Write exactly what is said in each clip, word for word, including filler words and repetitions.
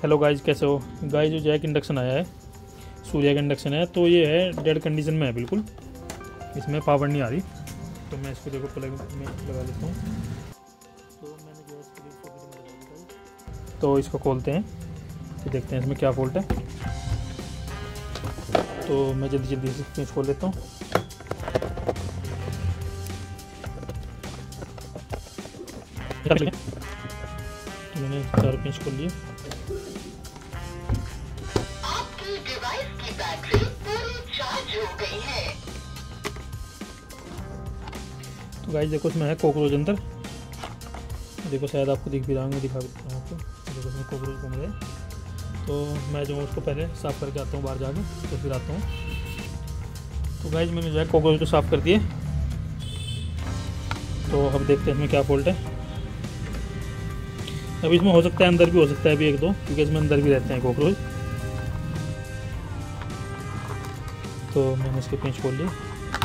Hello guys, कैसे हो guys. जो जैक इंडक्शन आया है, सूर्या का इंडक्शन है, तो ये है डेड कंडीशन में है बिल्कुल, इसमें पावर नहीं आ रही। तो मैं इसको देखो प्लग में लगा लेता हूँ। तो मैंने जो है इसके लिए सॉकेट में लगा दिया, तो इसको खोलते हैं तो देखते हैं इसमें क्या फॉल्ट है। तो मैं जल्दी जल्दी से पेंच खोल लेता हूँ। तो मैंने चार पेंच खोल लिए। आपकी डिवाइस की बैटरी पूरी चार्ज हो गई है। तो गाइस देखो, इसमें है कॉकरोच अंदर। देखो शायद आपको दिख भी रहा होगा, दिखा भी देता हूँ आपको। देखो इसमें कॉकरोच घूम रहे हैं। तो मैं जो उसको पहले साफ़ करके आता हूँ बाहर जाके, तो फिर आता हूँ। तो गाइस मैंने जो है कॉकरोच को साफ़ कर दिए। तो अब देखते हैं इसमें क्या फॉल्ट है। अभी इसमें हो सकता है अंदर भी हो सकता है अभी एक दो, क्योंकि इसमें अंदर भी रहते हैं कॉकरोच। तो मैंने इसके पेंच खोल लिए।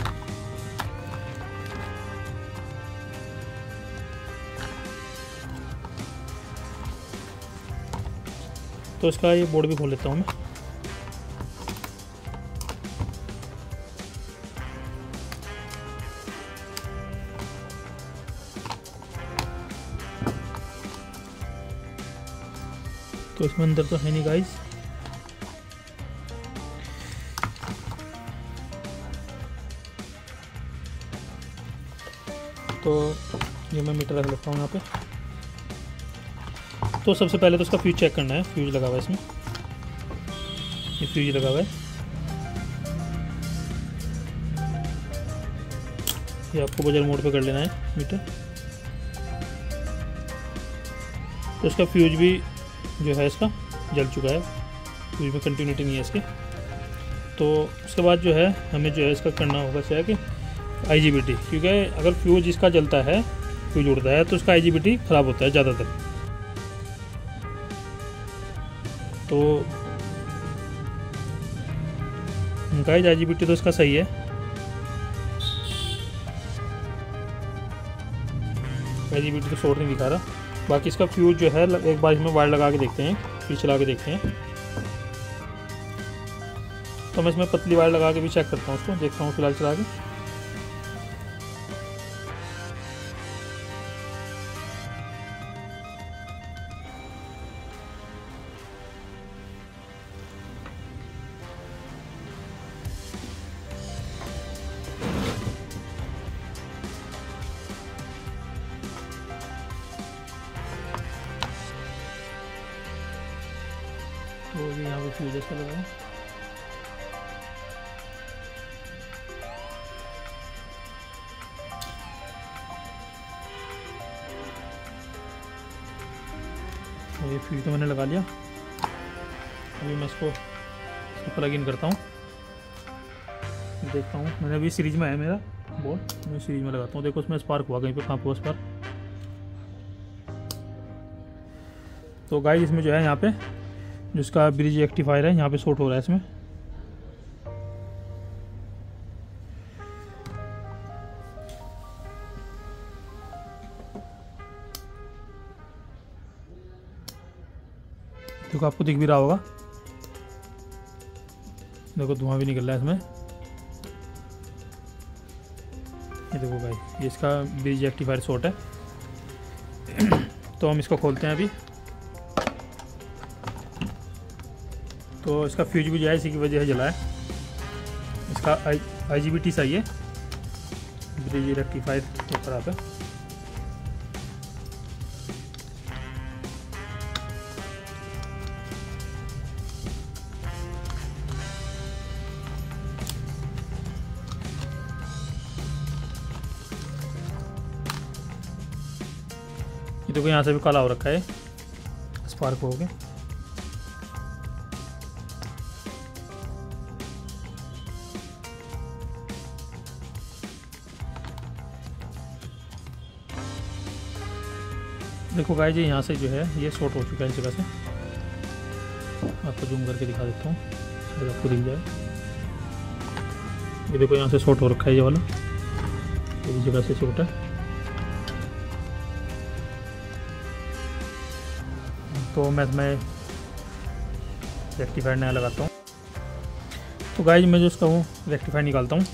तो इसका ये बोर्ड भी खोल लेता हूँ मैं। तो इसमें अंदर तो है नहीं गाइस। तो ये मैं मीटर रख लेता हूँ यहाँ पे। तो सबसे पहले तो इसका फ्यूज चेक करना है। फ्यूज लगा हुआ है इसमें, ये फ्यूज लगा हुआ है। ये आपको बजर मोड पे कर लेना है मीटर। तो इसका फ्यूज भी जो है इसका जल चुका है, फ्यूज में कंटिन्यूटी नहीं है इसके। तो उसके बाद जो है हमें जो है इसका करना होगा क्या कि आई जी बी टी, क्योंकि अगर फ्यूज इसका जलता है, फ्यूज उड़ता है, तो उसका आई जी बी टी ख़राब होता है ज़्यादातर। तो guys I G B T तो इसका सही है। आई जी बी टी तो शॉर्ट नहीं दिखा रहा। बाकी इसका फ्यूज जो है एक बार इसमें वायर लगा के देखते हैं, फिर चला के देखते हैं। तो मैं इसमें पतली वायर लगा के भी चेक करता हूँ उसको, देखता हूँ फिलहाल चला के। तो ये यहाँ पे फ्यूज ऐसा लगा है। तो ये फ्यूज तो मैंने लगा लिया। अभी मैं इसको इसको प्लग इन करता हूँ, देखता हूँ। मैंने अभी सीरीज में है मेरा बोर्ड, मैं सीरीज में लगाता हूँ। देखो उसमें स्पार्क हुआ कहीं पे, कहाँ पे स्पार्क। तो गाइस इसमें जो है यहाँ पे जिसका ब्रिज एक्टिफायर है, यहाँ पे शॉर्ट हो रहा है इसमें। देखो आपको दिख भी रहा होगा, देखो धुआं भी निकल रहा है इसमें। ये देखो भाई, ये इसका ब्रिज एक्टिफायर शॉर्ट है। तो हम इसको खोलते हैं अभी। तो इसका फ्यूज भी जो है इसी की वजह से जला है। इसका आई आई जी बी टी सही है, ब्रिज रेक्टिफायर तो खराब है। ये देखो यहाँ से भी काला हो रखा है, स्पार्क हो गया। देखो गाइस जी, यहाँ से जो है ये शॉर्ट हो चुका है इस जगह से। आपको जूम करके दिखा देता हूँ, शायद आपको दिख जाए। ये देखो यहाँ से शॉर्ट हो रखा है ये वाला, ये जगह से शॉर्ट है। तो मैं मैं रेक्टिफायर नया लगाता हूँ। तो गाइज मैं जो उसका हूँ रेक्टिफायर निकालता हूँ।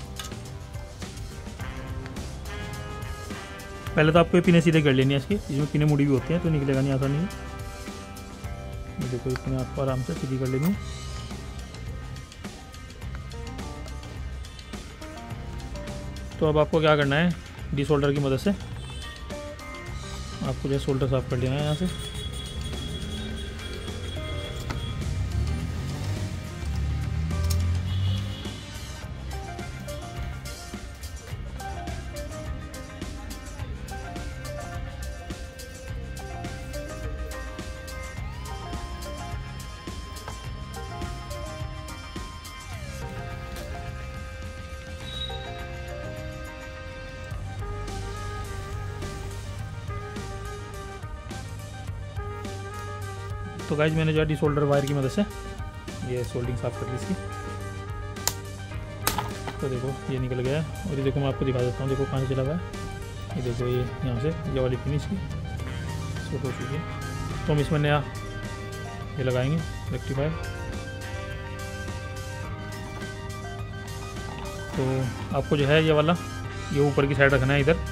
पहले तो आपको ये पिने सीधे कर लेनी है इसकी, इसमें पिने मुड़ी भी होती हैं तो निकलेगा नहीं आसानी से। देखो इतने आपको आराम से सीधी कर लेनी है। तो अब आपको क्या करना है, डी सोल्डर की मदद से आपको जो सोल्डर साफ कर लेना है यहाँ से। तो गाइज मैंने जो है डी सोल्डर वायर की मदद से ये सोल्डिंग साफ कर ली इसकी। तो देखो ये निकल गया है। और ये देखो मैं आपको दिखा देता हूँ, देखो कहाँ से चला गया। ये देखो ये यहाँ से ये वाली पिन इसकी शॉर्ट हो चुकी है। तो हम इसमें नया ये लगाएंगे रेक्टिफायर। तो आपको जो है ये वाला ये ऊपर की साइड रखना है इधर।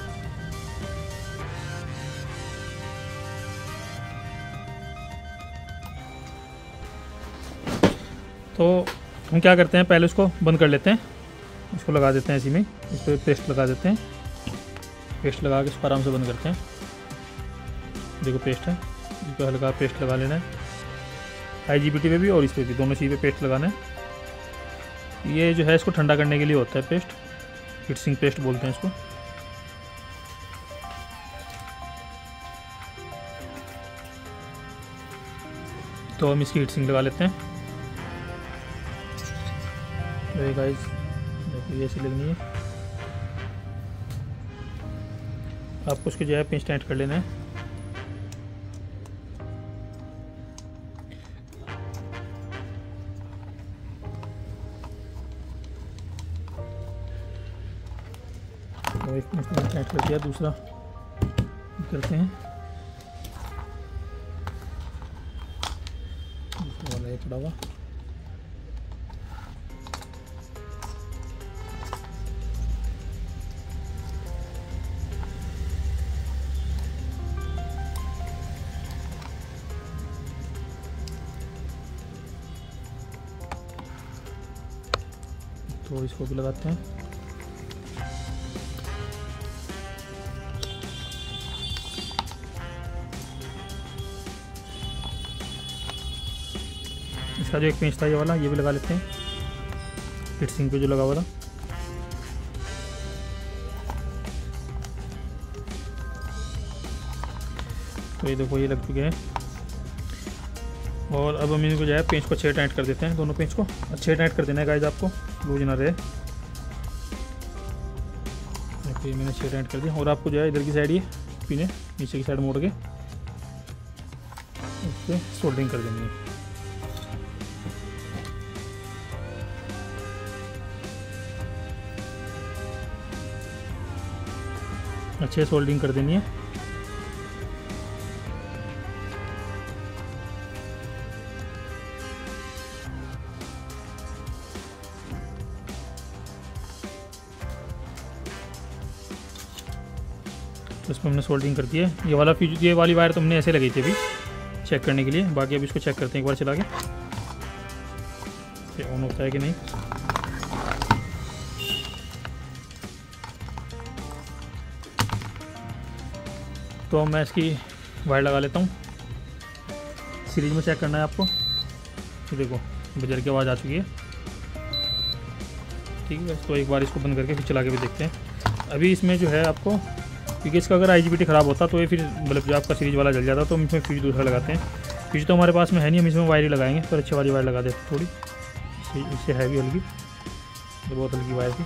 तो हम क्या करते हैं, पहले उसको बंद कर लेते हैं, इसको लगा देते हैं इसी में, इस पर पेस्ट लगा देते हैं। पेस्ट लगा के इसको आराम से बंद करते हैं। देखो पेस्ट है, इस पर हल्का पेस्ट लगा लेना है। आई जी बी टी पे भी और इस पर भी, दोनों चीज़ पे पेस्ट लगाना है। ये जो है इसको ठंडा करने के लिए होता है पेस्ट, हीटसिंक पेस्ट बोलते हैं इसको। तो हम इसकी हीटसिंक लगा लेते हैं। तो गाइस देखो ये ऐसी लगनी है। आपको उसके जो है पिंच टाइट कर लेना है। तो एक पिंच टाइट कर दिया, दूसरा करते हैं। दूसरा वाला ये पड़ा हुआ। तो इसको भी लगाते हैं। इसका जो एक पेंच था ये वाला, ये भी लगा लेते हैं हीटसिंक पे जो लगा हुआ था। तो ये देखो ये लग चुके हैं। और अब हम इनको जो है पेंच को अच्छे टाइट कर देते हैं। दोनों पेंच को अच्छे टाइट कर देना है गाइस, आपको लूज ना रहे। ये मैंने अच्छे टाइट कर दिया। और आपको जो है इधर की साइड ये पिने नीचे की साइड मोड़ के इस पर सोल्डरिंग कर देनी है। अच्छे सोल्डरिंग कर देनी है। तो इसमें हमने सोल्डरिंग कर दी है। ये वाला फ्यूज ये वाली वायर तो हमने ऐसे लगी थी अभी चेक करने के लिए। बाकी अभी इसको चेक करते हैं एक बार चला के ऑन होता है कि नहीं। तो मैं इसकी वायर लगा लेता हूँ। सीरीज में चेक करना है आपको। तो देखो बजर की आवाज़ आ चुकी है। ठीक है, तो एक बार इसको बंद करके फिर चला के भी देखते हैं। अभी इसमें जो है आपको, क्योंकि इसका अगर आई जी बी टी ख़राब होता तो ये फिर मतलब जो आपका सीरीज वाला जल जाता, तो हम इसमें फ्यूज दूसरा लगाते हैं। फ्यूज तो हमारे पास में है नहीं, हम इसमें वायर ही लगाएंगे। पर अच्छी वाली वायर लगा देते हैं थोड़ी, इससे इससे हैवी हल्की, ये बहुत हल्की वायर थी।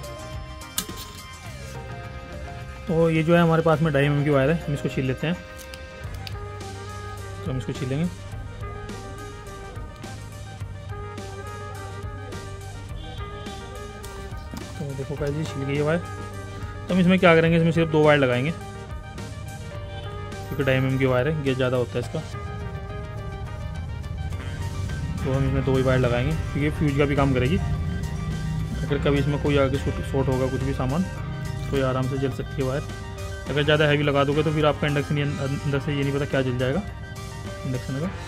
तो ये जो है हमारे पास में ढाई एम एम की वायर है, हम इसको छील लेते हैं। तो हम इसको छीलेंगे। तो देखो कैसे छिल गई है वायर। तो हम इसमें क्या करेंगे, इसमें सिर्फ दो वायर लगाएंगे क्योंकि ढाई एम एम की वायर है, गेज ज़्यादा होता है इसका। तो हम इसमें दो ही वायर लगाएंगे क्योंकि ये फ्यूज का भी काम करेगी। अगर कभी इसमें कोई आगे शॉर्ट होगा कुछ भी सामान तो ये आराम से जल सकती है वायर। अगर ज़्यादा हैवी लगा दोगे तो फिर आपका इंडक्शन अंदर से ये नहीं पता क्या जल जाएगा इंडक्शन का।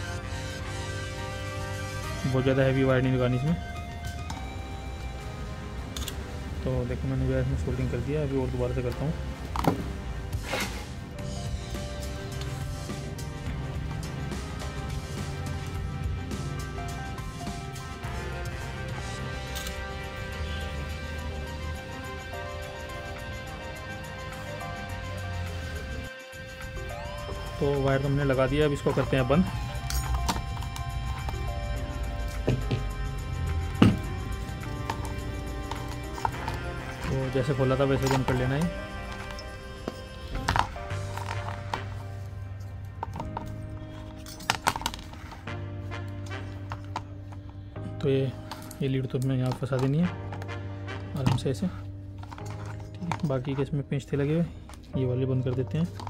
बहुत ज़्यादा हैवी वायर नहीं लगानी इसमें। तो देखो मैंने जो है इसमें सोल्डिंग कर दिया, अभी और दोबारा से करता हूँ। तो वायर तो हमने लगा दिया, अब इसको करते हैं बंद। तो जैसे खोला था वैसे बंद कर लेना है। तो ये ये लीड तो मैं यहाँ फंसा देनी है आराम से ऐसे, ठीक है। बाकी के इसमें पेंच थे लगे हुए, ये वाले बंद कर देते हैं।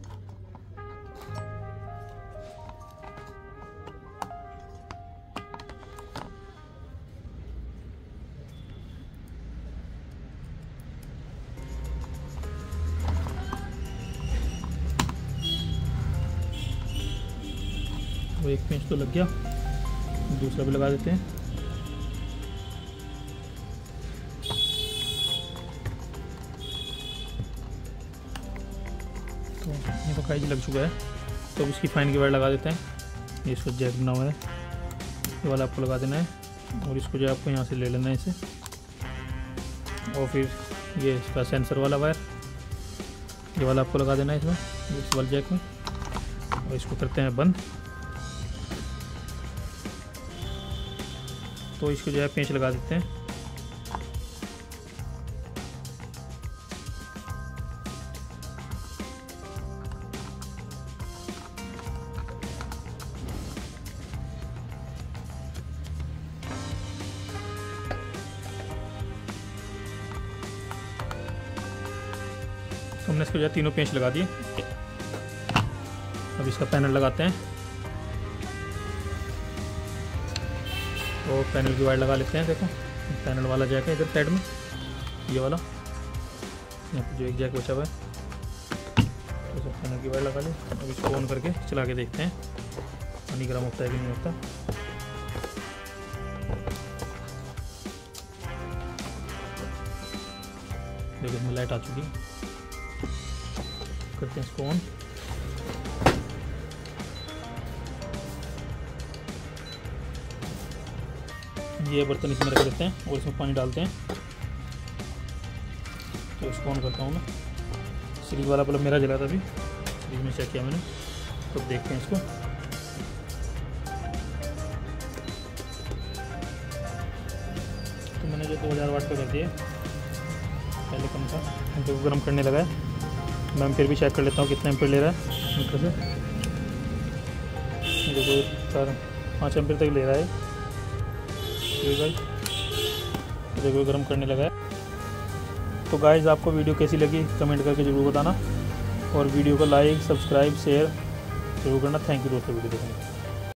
वो एक पेंच तो लग गया, दूसरा भी लगा देते हैं। तो ये तो काई लग चुका है, तो अब इसकी फाइन की वायर लगा देते हैं। ये इसको जैक बना हुआ है, ये वाला आपको लगा देना है और इसको जो आपको यहाँ से ले लेना है इसे। और फिर ये इसका सेंसर वाला वायर, ये वाला आपको लगा देना है इसमें, इस वाले जैक में। और इसको करते हैं बंद। तो इसको जो है पेंच लगा देते हैं। हमने इसको जो है तीनों पेंच लगा दिए। अब इसका पैनल लगाते हैं। तो पैनल की वायर लगा लेते हैं। देखो पैनल वाला जैक है इधर साइड में, ये वाला यहाँ पर जो एक जैक बचा हुआ है, तो सब पैनल की वायर लगा ली। अब इसको ऑन करके चला के देखते हैं पानी गर्म होता है कि नहीं होता। देखो इसमें लाइट आ चुकी है, करते हैं इसको ऑन। ये बर्तन इसमें रख देते हैं और इसमें पानी डालते हैं। तो इसको ऑन करता हूँ मैं। सीरीज वाला बल्ब मेरा जला था अभी, सीरीज में चेक किया मैंने। तो देखते हैं इसको। तो मैंने जो दो हज़ार वाट का कर दिया, पहले कम था, तो गर्म करने लगा है। मैं फिर भी चेक कर लेता हूँ कितना एम्पीयर ले रहा है मीटर से। देखो चार पाँच एम्पीयर तक ले रहा है भाई। तो देखो गर्म करने लगा है। तो गाइज़ आपको वीडियो कैसी लगी कमेंट करके ज़रूर बताना, और वीडियो को लाइक सब्सक्राइब शेयर जरूर करना। थैंक यू दोस्तों वीडियो देखने।